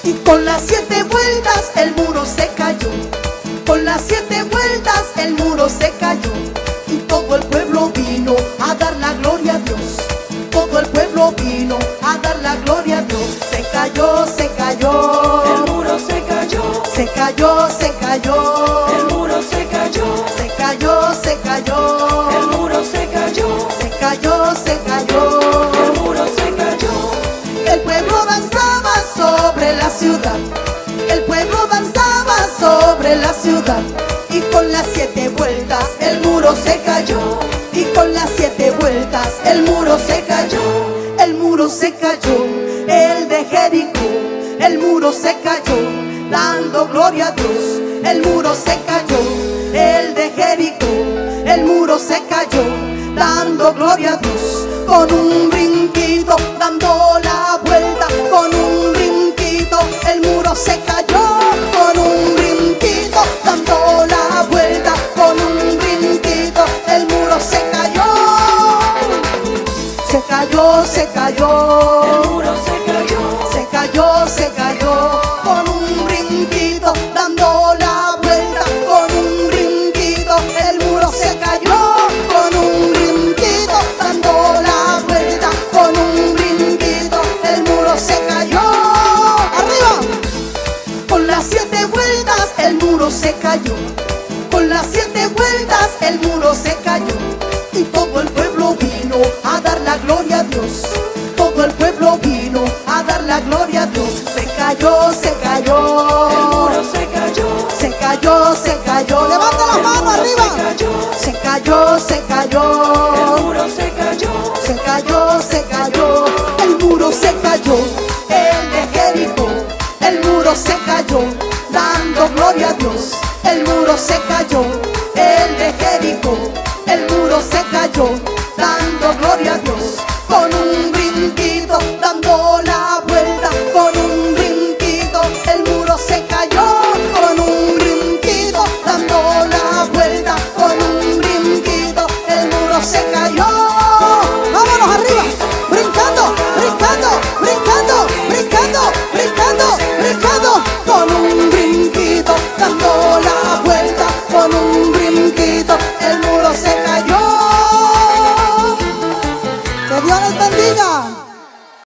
Y con las 7 vueltas el muro se cayó. Con las 7 vueltas el muro se cayó. Y todo el pueblo vino a dar la gloria a Dios. Todo el pueblo vino a dar la gloria a Dios. Se cayó, se cayó. El muro se cayó. Se cayó, se cayó. El muro se cayó. Se cayó, se cayó. El muro se cayó. Se cayó, se cayó. El muro se cayó. El pueblo danzaba sobre la ciudad. El pueblo danzaba sobre la ciudad. Y con las 7 vueltas el muro se cayó. Y con las 7 vueltas el muro se cayó. El muro se cayó, el de Jericó. El muro se cayó, dando gloria a Dios. El muro se cayó, el de Jericó. El muro se cayó, dando gloria a Dios. Con un brinquito, dando la vuelta. Con un brinquito, el muro se cayó. Con un brinquito, dando la vuelta. Con un brinquito, el muro se cayó. Se cayó, se cayó. El muro se cayó. Se cayó, se cayó. Con un brinquito, dando la vuelta. Con un brinquito, el muro se cayó. Con un brinquito, dando la vuelta. Con un brinquito, el muro se cayó. ¡Arriba! Con las 7 vueltas el muro se cayó. Con las 7 vueltas el muro se cayó. Y todo el pueblo vino a dar la gloria a Dios. Todo el pueblo vino a dar la gloria a Dios. Se cayó, se cayó. El muro se cayó. Se cayó, se cayó. Levanta la mano arriba. Se cayó, se cayó. El muro se cayó. Se cayó, se cayó. El muro se cayó, el de Jericó. El muro se cayó, dando gloria a Dios. El muro se cayó, el de Jericó. El muro se cayó,